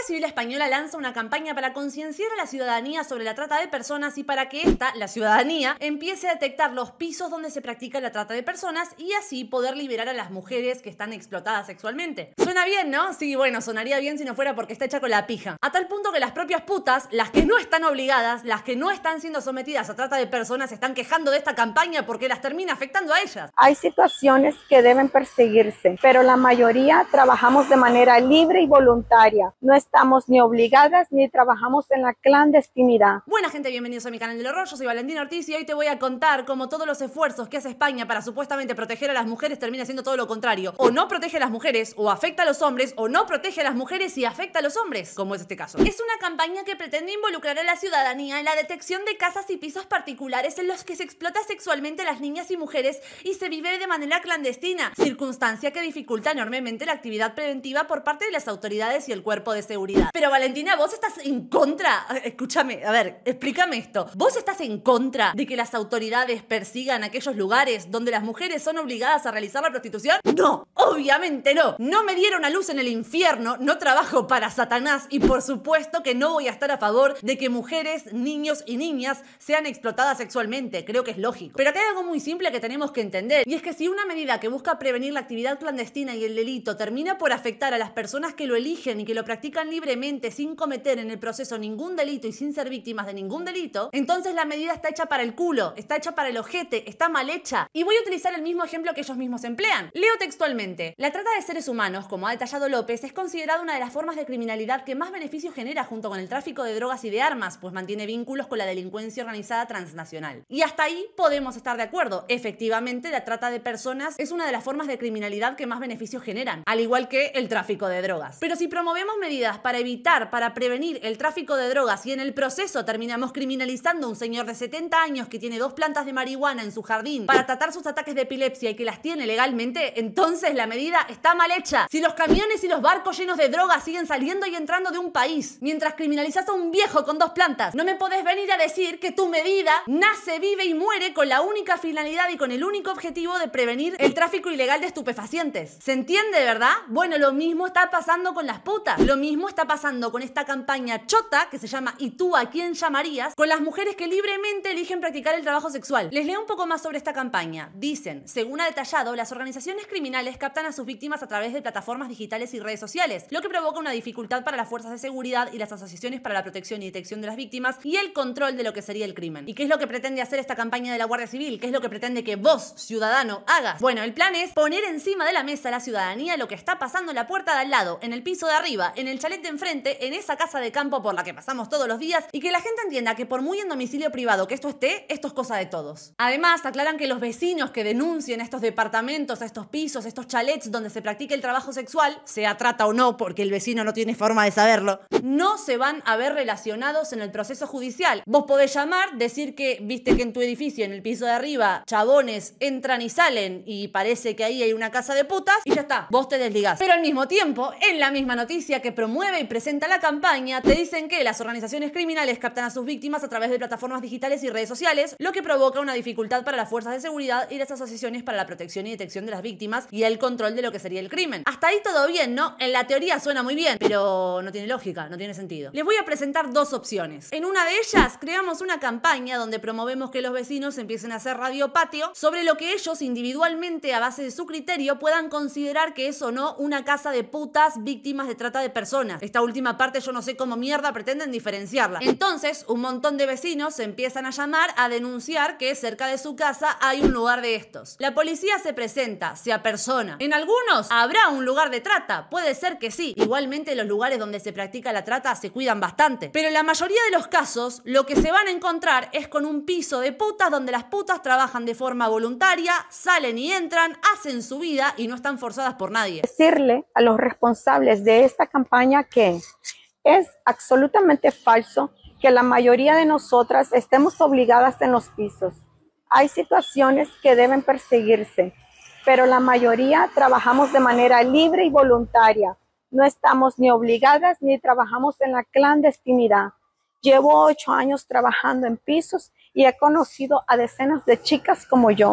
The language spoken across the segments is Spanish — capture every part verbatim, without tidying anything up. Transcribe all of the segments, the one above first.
Civil Española lanza una campaña para concienciar a la ciudadanía sobre la trata de personas y para que esta, la ciudadanía, empiece a detectar los pisos donde se practica la trata de personas y así poder liberar a las mujeres que están explotadas sexualmente. Suena bien, ¿no? Sí, bueno, sonaría bien si no fuera porque está hecha con la pija. A tal punto que las propias putas, las que no están obligadas, las que no están siendo sometidas a trata de personas, se están quejando de esta campaña porque las termina afectando a ellas. Hay situaciones que deben perseguirse, pero la mayoría trabajamos de manera libre y voluntaria. No estamos ni obligadas ni trabajamos en la clandestinidad. Buena gente, bienvenidos a mi canal del horror, yo soy Valentina Ortiz y hoy te voy a contar cómo todos los esfuerzos que hace España para supuestamente proteger a las mujeres termina siendo todo lo contrario. O no protege a las mujeres, o afecta a los hombres, o no protege a las mujeres y afecta a los hombres, como es este caso. Es una campaña que pretende involucrar a la ciudadanía en la detección de casas y pisos particulares en los que se explota sexualmente a las niñas y mujeres y se vive de manera clandestina, circunstancia que dificulta enormemente la actividad preventiva por parte de las autoridades y el cuerpo de seguridad. Pero Valentina, ¿vos estás en contra? Escúchame, a ver, explícame esto. ¿Vos estás en contra de que las autoridades persigan aquellos lugares donde las mujeres son obligadas a realizar la prostitución? No, obviamente no. No me dieron a luz en el infierno, no trabajo para Satanás y por supuesto que no voy a estar a favor de que mujeres, niños y niñas sean explotadas sexualmente. Creo que es lógico. Pero acá hay algo muy simple que tenemos que entender y es que si una medida que busca prevenir la actividad clandestina y el delito termina por afectar a las personas que lo eligen y que lo practican libremente sin cometer en el proceso ningún delito y sin ser víctimas de ningún delito, entonces la medida está hecha para el culo, está hecha para el ojete, está mal hecha. Y voy a utilizar el mismo ejemplo que ellos mismos emplean. Leo textualmente: la trata de seres humanos, como ha detallado López, es considerada una de las formas de criminalidad que más beneficios genera junto con el tráfico de drogas y de armas, pues mantiene vínculos con la delincuencia organizada transnacional. Y hasta ahí podemos estar de acuerdo. Efectivamente, la trata de personas es una de las formas de criminalidad que más beneficios generan, al igual que el tráfico de drogas. Pero si promovemos medidas para evitar, para prevenir el tráfico de drogas y en el proceso terminamos criminalizando a un señor de setenta años que tiene dos plantas de marihuana en su jardín para tratar sus ataques de epilepsia y que las tiene legalmente, entonces la medida está mal hecha. Si los camiones y los barcos llenos de drogas siguen saliendo y entrando de un país, mientras criminalizas a un viejo con dos plantas, no me podés venir a decir que tu medida nace, vive y muere con la única finalidad y con el único objetivo de prevenir el tráfico ilegal de estupefacientes. ¿Se entiende, verdad? Bueno, lo mismo está pasando con las putas. Lo mismo está pasando con esta campaña chota que se llama ¿Y tú a quién llamarías? Con las mujeres que libremente eligen practicar el trabajo sexual. Les leo un poco más sobre esta campaña. Dicen: según ha detallado, las organizaciones criminales captan a sus víctimas a través de plataformas digitales y redes sociales, lo que provoca una dificultad para las fuerzas de seguridad y las asociaciones para la protección y detección de las víctimas y el control de lo que sería el crimen. ¿Y qué es lo que pretende hacer esta campaña de la Guardia Civil? ¿Qué es lo que pretende que vos, ciudadano, hagas? Bueno, el plan es poner encima de la mesa a la ciudadanía lo que está pasando en la puerta de al lado, en el piso de arriba, en el chalet de enfrente, en esa casa de campo por la que pasamos todos los días, y que la gente entienda que por muy en domicilio privado que esto esté, esto es cosa de todos. Además, aclaran que los vecinos que denuncien estos departamentos, a estos pisos, estos chalets donde se practique el trabajo sexual, sea trata o no, porque el vecino no tiene forma de saberlo, no se van a ver relacionados en el proceso judicial. Vos podés llamar, decir que viste que en tu edificio, en el piso de arriba, chabones entran y salen y parece que ahí hay una casa de putas y ya está, vos te desligás. Pero al mismo tiempo, en la misma noticia que promueve y presenta la campaña, te dicen que las organizaciones criminales captan a sus víctimas a través de plataformas digitales y redes sociales, lo que provoca una dificultad para las fuerzas de seguridad y las asociaciones para la protección y detección de las víctimas y el control de lo que sería el crimen. Hasta ahí todo bien, ¿no? En la teoría suena muy bien, pero no tiene lógica, no tiene sentido. Les voy a presentar dos opciones. En una de ellas, creamos una campaña donde promovemos que los vecinos empiecen a hacer radio patio sobre lo que ellos individualmente, a base de su criterio, puedan considerar que es o no una casa de putas víctimas de trata de personas. Esta última parte yo no sé cómo mierda pretenden diferenciarla. Entonces, un montón de vecinos se empiezan a llamar a denunciar que cerca de su casa hay un lugar de estos. La policía se presenta, se apersona. En algunos habrá un lugar de trata, puede ser que sí. Igualmente los lugares donde se practica la trata se cuidan bastante. Pero en la mayoría de los casos, lo que se van a encontrar es con un piso de putas donde las putas trabajan de forma voluntaria, salen y entran, hacen su vida y no están forzadas por nadie. Decirle a los responsables de esta campaña que es absolutamente falso que la mayoría de nosotras estemos obligadas en los pisos. Hay situaciones que deben perseguirse, pero la mayoría trabajamos de manera libre y voluntaria. No estamos ni obligadas ni trabajamos en la clandestinidad. Llevo ocho años trabajando en pisos y he conocido a decenas de chicas como yo.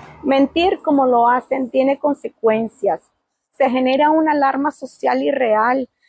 Mentir como lo hacen tiene consecuencias. Se genera una alarma social irreal.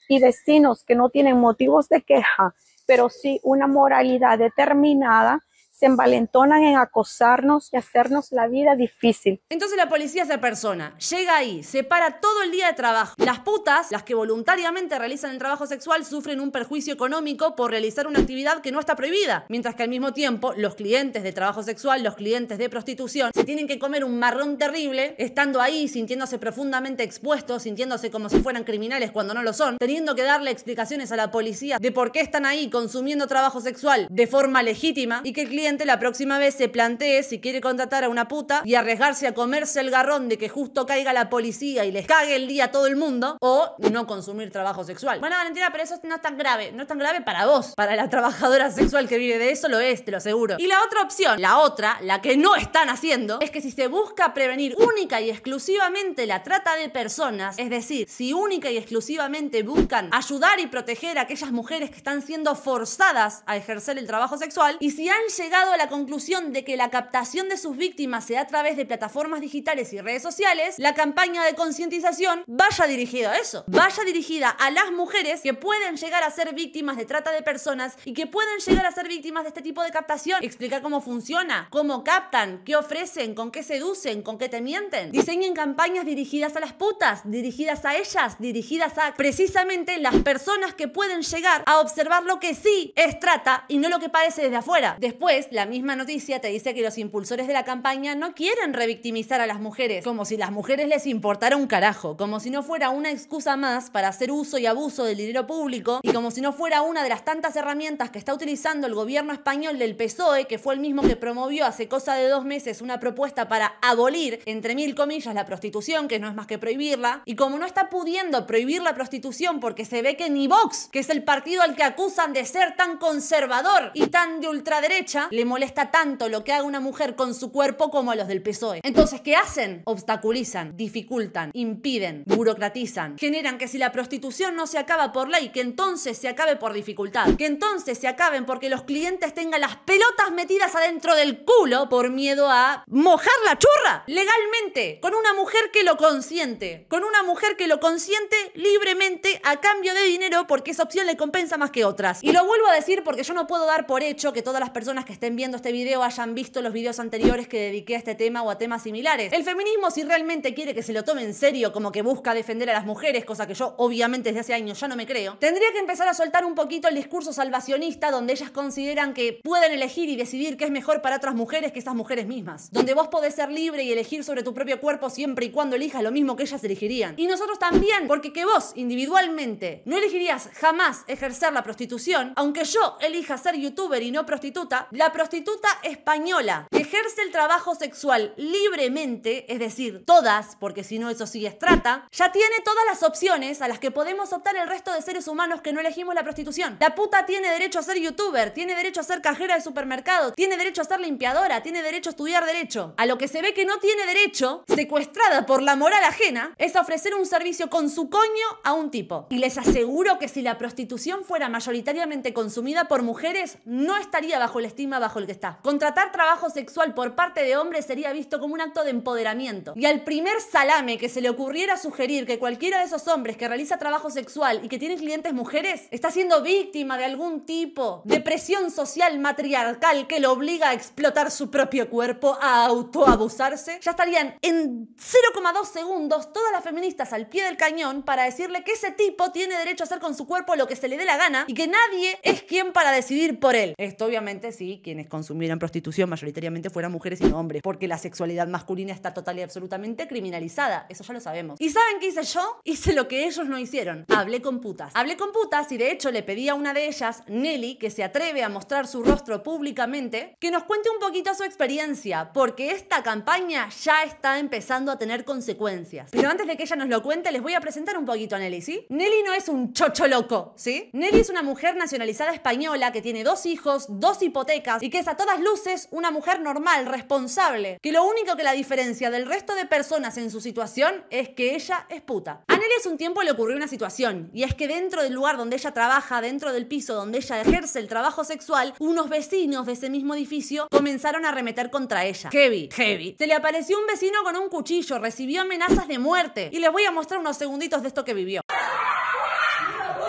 y vecinos que no tienen motivos de queja, pero sí una moralidad determinada, se envalentonan en acosarnos y hacernos la vida difícil. Entonces la policía se apersona, llega ahí, se para todo el día de trabajo. Las putas, las que voluntariamente realizan el trabajo sexual, sufren un perjuicio económico por realizar una actividad que no está prohibida, mientras que al mismo tiempo los clientes de trabajo sexual, los clientes de prostitución, se tienen que comer un marrón terrible, estando ahí, sintiéndose profundamente expuestos, sintiéndose como si fueran criminales cuando no lo son, teniendo que darle explicaciones a la policía de por qué están ahí consumiendo trabajo sexual de forma legítima, y que el cliente la próxima vez se plantee si quiere contratar a una puta y arriesgarse a comerse el garrón de que justo caiga la policía y les cague el día a todo el mundo, o no consumir trabajo sexual. Bueno, Valentina, pero eso no es tan grave. No es tan grave para vos. Para la trabajadora sexual que vive de eso lo es, te lo aseguro. Y la otra opción, la otra, la que no están haciendo, es que si se busca prevenir única y exclusivamente la trata de personas, es decir, si única y exclusivamente buscan ayudar y proteger a aquellas mujeres que están siendo forzadas a ejercer el trabajo sexual, y si han llegado a la conclusión de que la captación de sus víctimas se da a través de plataformas digitales y redes sociales, la campaña de concientización vaya dirigida a eso, vaya dirigida a las mujeres que pueden llegar a ser víctimas de trata de personas y que pueden llegar a ser víctimas de este tipo de captación. Explicar cómo funciona, cómo captan, qué ofrecen, con qué seducen, con qué te mienten. Diseñen campañas dirigidas a las putas, dirigidas a ellas, dirigidas a precisamente las personas que pueden llegar a observar lo que sí es trata y no lo que parece desde afuera. Después, la misma noticia te dice que los impulsores de la campaña no quieren revictimizar a las mujeres, como si las mujeres les importara un carajo, como si no fuera una excusa más para hacer uso y abuso del dinero público, y como si no fuera una de las tantas herramientas que está utilizando el gobierno español del P S O E, que fue el mismo que promovió hace cosa de dos meses una propuesta para abolir, entre mil comillas, la prostitución, que no es más que prohibirla, y como no está pudiendo prohibir la prostitución porque se ve que ni Vox, que es el partido al que acusan de ser tan conservador y tan de ultraderecha, le molesta tanto lo que haga una mujer con su cuerpo como a los del P S O E. Entonces, ¿qué hacen? Obstaculizan, dificultan, impiden, burocratizan, generan que si la prostitución no se acaba por ley, que entonces se acabe por dificultad, que entonces se acaben porque los clientes tengan las pelotas metidas adentro del culo por miedo a mojar la churra legalmente, con una mujer que lo consiente, con una mujer que lo consiente libremente a cambio de dinero, porque esa opción le compensa más que otras. Y lo vuelvo a decir porque yo no puedo dar por hecho que todas las personas que estén viendo este video hayan visto los videos anteriores que dediqué a este tema o a temas similares. El feminismo, si realmente quiere que se lo tome en serio, como que busca defender a las mujeres, cosa que yo obviamente desde hace años ya no me creo, tendría que empezar a soltar un poquito el discurso salvacionista, donde ellas consideran que pueden elegir y decidir qué es mejor para otras mujeres que esas mujeres mismas, donde vos podés ser libre y elegir sobre tu propio cuerpo siempre y cuando elijas lo mismo que ellas elegirían. Y nosotros también, porque que vos individualmente no elegirías jamás ejercer la prostitución, aunque yo elija ser youtuber y no prostituta, la prostituta española que ejerce el trabajo sexual libremente, es decir, todas, porque si no eso sí es trata, ya tiene todas las opciones a las que podemos optar el resto de seres humanos que no elegimos la prostitución. La puta tiene derecho a ser youtuber, tiene derecho a ser cajera de supermercado, tiene derecho a ser limpiadora, tiene derecho a estudiar derecho. A lo que se ve que no tiene derecho, secuestrada por la moral ajena, es a ofrecer un servicio con su coño a un tipo. Y les aseguro que si la prostitución fuera mayoritariamente consumida por mujeres, no estaría bajo el estigma bajo el que está. Contratar trabajo sexual por parte de hombres sería visto como un acto de empoderamiento. Y al primer salame que se le ocurriera sugerir que cualquiera de esos hombres que realiza trabajo sexual y que tiene clientes mujeres está siendo víctima de algún tipo de presión social matriarcal que lo obliga a explotar su propio cuerpo, a autoabusarse, ya estarían en cero coma dos segundos todas las feministas al pie del cañón para decirle que ese tipo tiene derecho a hacer con su cuerpo lo que se le dé la gana y que nadie es quien para decidir por él. Esto obviamente sí, quienes consumieran prostitución mayoritariamente fueran mujeres y no hombres, porque la sexualidad masculina está total y absolutamente criminalizada, eso ya lo sabemos. ¿Y saben qué hice yo? Hice lo que ellos no hicieron. Hablé con putas. Hablé con putas y de hecho le pedí a una de ellas, Nelly, que se atreve a mostrar su rostro públicamente, que nos cuente un poquito su experiencia, porque esta campaña ya está empezando a tener consecuencias. Pero antes de que ella nos lo cuente, les voy a presentar un poquito a Nelly, ¿sí? Nelly no es un chocho loco, ¿sí? Nelly es una mujer nacionalizada española que tiene dos hijos, dos hipotecas y que es a todas luces una mujer normal, responsable, que lo único que la diferencia del resto de personas en su situación es que ella es puta. A Nelly hace un tiempo le ocurrió una situación, y es que dentro del lugar donde ella trabaja, dentro del piso donde ella ejerce el trabajo sexual, unos vecinos de ese mismo edificio comenzaron a arremeter contra ella. Heavy, heavy. Se le apareció un vecino con un cuchillo, recibió amenazas de muerte, y les voy a mostrar unos segunditos de esto que vivió.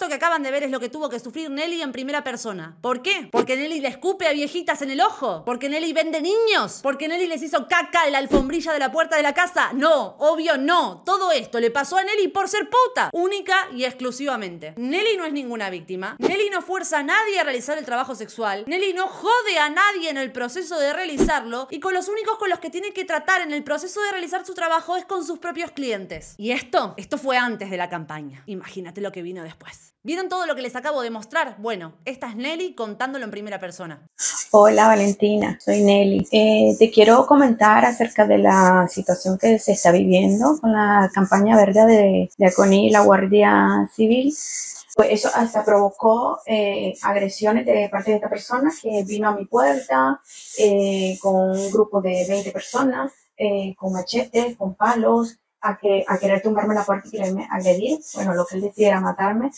que acaban de ver es lo que tuvo que sufrir Nelly en primera persona. ¿Por qué? Porque Nelly le escupe a viejitas en el ojo. Porque Nelly vende niños. Porque Nelly les hizo caca en la alfombrilla de la puerta de la casa. No, obvio no. Todo esto le pasó a Nelly por ser puta. Única y exclusivamente. Nelly no es ninguna víctima. Nelly no fuerza a nadie a realizar el trabajo sexual. Nelly no jode a nadie en el proceso de realizarlo. Y con los únicos con los que tiene que tratar en el proceso de realizar su trabajo es con sus propios clientes. Y esto, esto fue antes de la campaña. Imagínate lo que vino después. ¿Vieron todo lo que les acabo de mostrar? Bueno, esta es Nelly contándolo en primera persona. Hola Valentina, soy Nelly. Eh, te quiero comentar acerca de la situación que se está viviendo con la campaña verde de, de ACONI y la Guardia Civil. Pues eso hasta provocó eh, agresiones de parte de esta persona que vino a mi puerta eh, con un grupo de veinte personas, eh, con machetes, con palos, a, que, a querer tumbarme la puerta y quererme agredir. Bueno, lo que él decía era matarme.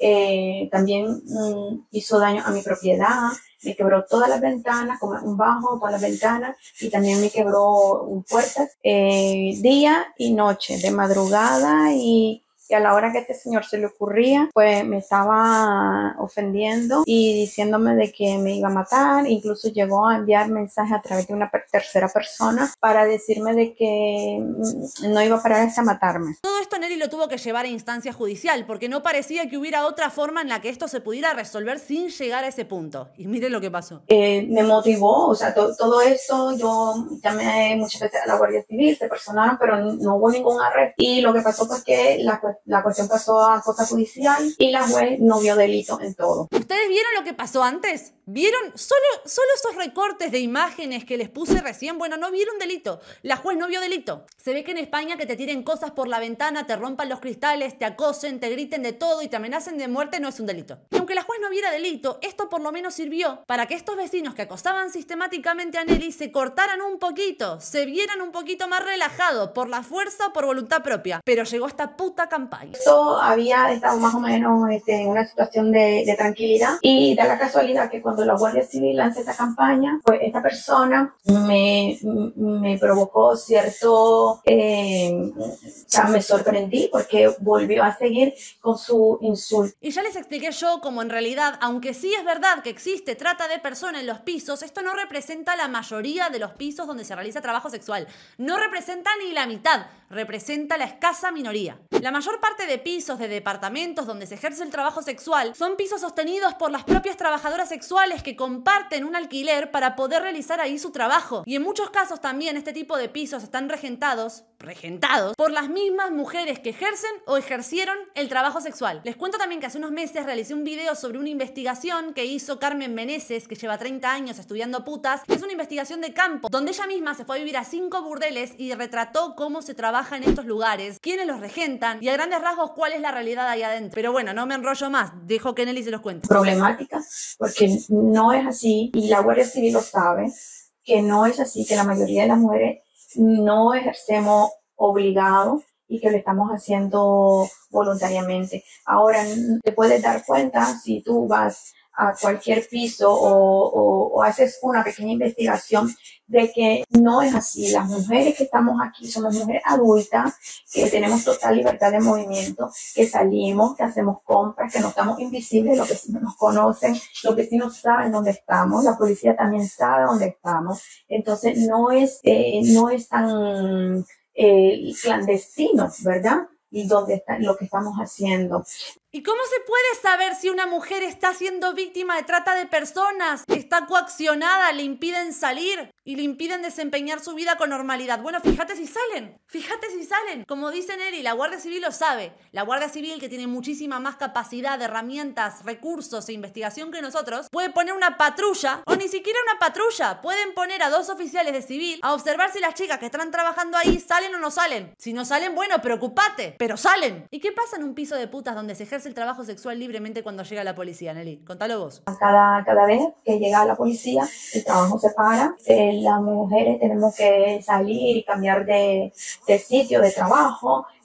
Eh, también mm, hizo daño a mi propiedad, me quebró todas las ventanas, como un bajo, todas las ventanas, y también me quebró puertas, eh, día y noche, de madrugada, y, y a la hora que este señor se le ocurría, pues me estaba ofendiendo y diciéndome de que me iba a matar. Incluso llegó a enviar mensajes a través de una tercera persona para decirme de que no iba a parar hasta matarme. Todo esto Nelly lo tuvo que llevar a instancia judicial porque no parecía que hubiera otra forma en la que esto se pudiera resolver sin llegar a ese punto. Y miren lo que pasó. Eh, me motivó, o sea, to todo esto, yo llamé muchas veces a la Guardia Civil, se personaron, pero no hubo ningún arresto. Y lo que pasó fue que la La cuestión pasó a cosa judicial y la juez no vio delito en todo. ¿Ustedes vieron lo que pasó antes? ¿Vieron? Solo, solo esos recortes de imágenes que les puse recién, bueno, no vieron delito. La juez no vio delito. Se ve que en España que te tiren cosas por la ventana, te rompan los cristales, te acosen, te griten de todo y te amenacen de muerte no es un delito. Y aunque la juez no viera delito, esto por lo menos sirvió para que estos vecinos que acosaban sistemáticamente a Nelly se cortaran un poquito, se vieran un poquito más relajados por la fuerza o por voluntad propia. Pero llegó esta puta campaña. Esto había estado más o menos este, en una situación de, de tranquilidad y da la casualidad que cuando la Guardia Civil lanza esta campaña, pues esta persona me, me provocó cierto, eh, o sea, me sorprendí porque volvió a seguir con su insulto. Y ya les expliqué yo cómo en realidad, aunque sí es verdad que existe trata de personas en los pisos, esto no representa la mayoría de los pisos donde se realiza trabajo sexual. No representa ni la mitad, representa la escasa minoría. La mayor parte de pisos de departamentos donde se ejerce el trabajo sexual son pisos sostenidos por las propias trabajadoras sexuales que comparten un alquiler para poder realizar ahí su trabajo. Y en muchos casos también este tipo de pisos están regentados, regentados por las mismas mujeres que ejercen o ejercieron el trabajo sexual. Les cuento también que hace unos meses realicé un video sobre una investigación que hizo Carmen Meneses, que lleva treinta años estudiando putas. Es una investigación de campo, donde ella misma se fue a vivir a cinco burdeles y retrató cómo se trabaja en estos lugares, quiénes los regentan y a grandes rasgos cuál es la realidad ahí adentro. Pero bueno, no me enrollo más, dejo que Nelly se los cuente. Problemática, porque no es así y la Guardia Civil lo sabe, que no es así, que la mayoría de las mujeres no ejercemos obligado y que lo estamos haciendo voluntariamente. Ahora, te puedes dar cuenta si tú vas a cualquier piso o, o, o haces una pequeña investigación de que no es así. Las mujeres que estamos aquí somos mujeres adultas, que tenemos total libertad de movimiento, que salimos, que hacemos compras, que no estamos invisibles, los vecinos nos conocen, los vecinos saben dónde estamos, la policía también sabe dónde estamos. Entonces no es, eh, no es tan eh, clandestino, ¿verdad? Y dónde está lo que estamos haciendo. ¿Y cómo se puede saber si una mujer está siendo víctima de trata de personas? Está coaccionada, le impiden salir y le impiden desempeñar su vida con normalidad. Bueno, fíjate si salen, fíjate si salen. Como dice Nelly, la Guardia Civil lo sabe. La Guardia Civil, que tiene muchísima más capacidad, herramientas, recursos e investigación que nosotros, puede poner una patrulla, o ni siquiera una patrulla. Pueden poner a dos oficiales de civil a observar si las chicas que están trabajando ahí salen o no salen. Si no salen, bueno, preocupate, pero salen. ¿Y qué pasa en un piso de putas donde se ejerce el trabajo sexual libremente cuando llega la policía, Nelly? Contalo vos. Cada, cada vez que llega la policía, el trabajo se para. Eh, las mujeres tenemos que salir y cambiar de, de sitio de trabajo.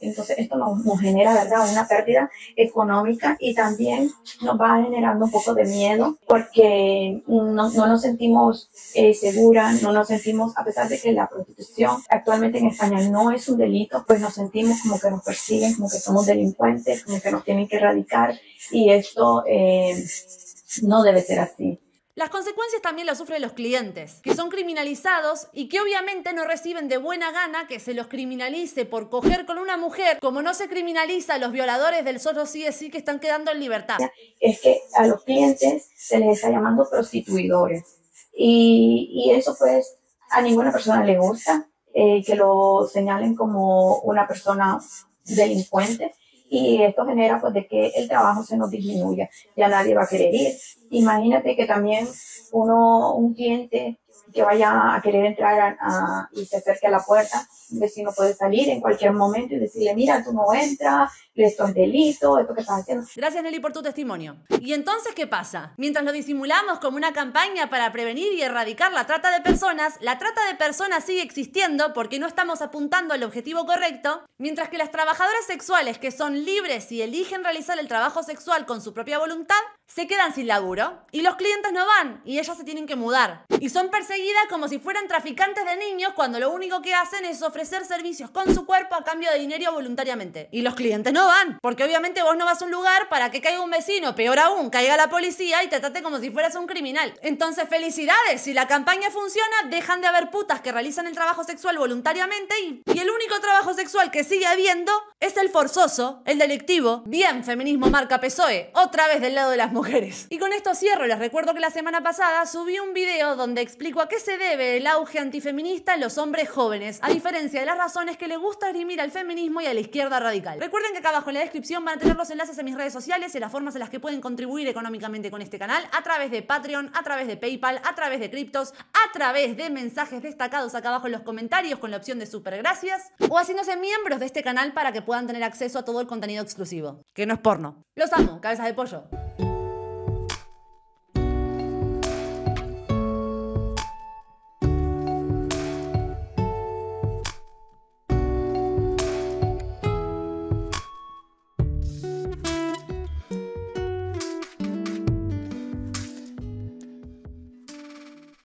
Entonces esto nos, nos genera, ¿verdad?, una pérdida económica y también nos va generando un poco de miedo porque no, no nos sentimos eh, seguras, no nos sentimos, a pesar de que la prostitución actualmente en España no es un delito, pues nos sentimos como que nos persiguen, como que somos delincuentes, como que nos tienen que erradicar y esto eh, no debe ser así. Las consecuencias también las sufren los clientes, que son criminalizados y que obviamente no reciben de buena gana que se los criminalice por coger con una mujer, como no se criminaliza a los violadores del solo sí es sí que están quedando en libertad. Es que a los clientes se les está llamando prostituidores y, y eso pues a ninguna persona le gusta, eh, que lo señalen como una persona delincuente. Y esto genera pues de que el trabajo se nos disminuya, ya nadie va a querer ir. Imagínate que también uno, un cliente que vaya a querer entrar a, a, y se acerque a la puerta, un vecino puede salir en cualquier momento y decirle, mira, tú no entras, esto es delito, esto que estás haciendo. Gracias, Nelly, por tu testimonio. ¿Y entonces qué pasa? Mientras lo disimulamos como una campaña para prevenir y erradicar la trata de personas, la trata de personas sigue existiendo porque no estamos apuntando al objetivo correcto, mientras que las trabajadoras sexuales que son libres y eligen realizar el trabajo sexual con su propia voluntad, se quedan sin laburo y los clientes no van y ellas se tienen que mudar. Y son perseguidas como si fueran traficantes de niños cuando lo único que hacen es ofrecer servicios con su cuerpo a cambio de dinero voluntariamente. Y los clientes no van, porque obviamente vos no vas a un lugar para que caiga un vecino, peor aún, caiga la policía y te trate como si fueras un criminal. Entonces, felicidades, si la campaña funciona, dejan de haber putas que realizan el trabajo sexual voluntariamente y, y el único trabajo sexual que sigue habiendo es el forzoso, el delictivo. Bien, feminismo marca P S O E, otra vez del lado de las mujeres. Y con esto cierro, les recuerdo que la semana pasada subí un video donde explico a qué se debe el auge antifeminista en los hombres jóvenes, a diferencia de las razones que les gusta esgrimir al feminismo y a la izquierda radical. Recuerden que acá abajo en la descripción van a tener los enlaces a mis redes sociales y las formas en las que pueden contribuir económicamente con este canal, a través de Patreon, a través de PayPal, a través de criptos, a través de mensajes destacados acá abajo en los comentarios con la opción de super gracias, o haciéndose miembros de este canal para que puedan tener acceso a todo el contenido exclusivo, que no es porno. Los amo, cabezas de pollo.